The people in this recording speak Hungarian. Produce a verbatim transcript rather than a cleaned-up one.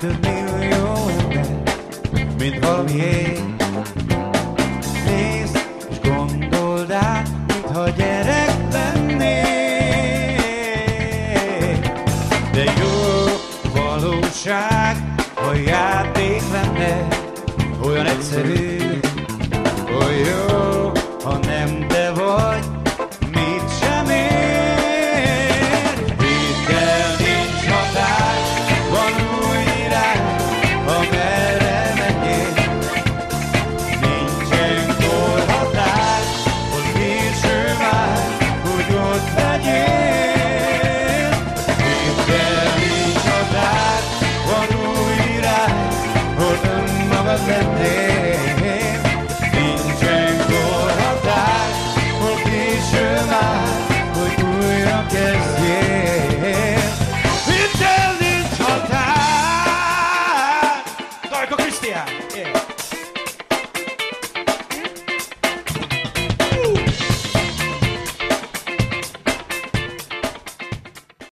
több millió ember, mint valamié. Nézd és gondold át, mintha gyerek lennél. De jó valóság, ha játék lenne, olyan egyszerű, olyan jó, ha nem te vagy, mit sem ér. Itt kell, nincs határ, van új irány, amerre menjél. Nincsen korhatár, hol késő már, hogy ott legyél. Itt kell, nincs határ, van új irány, hol önmagad lennél. Nincsen korhatár, hol késő már, hogy újra kezdjél. Itt kell, nincs határ. Dajka Krisztián! Yeah.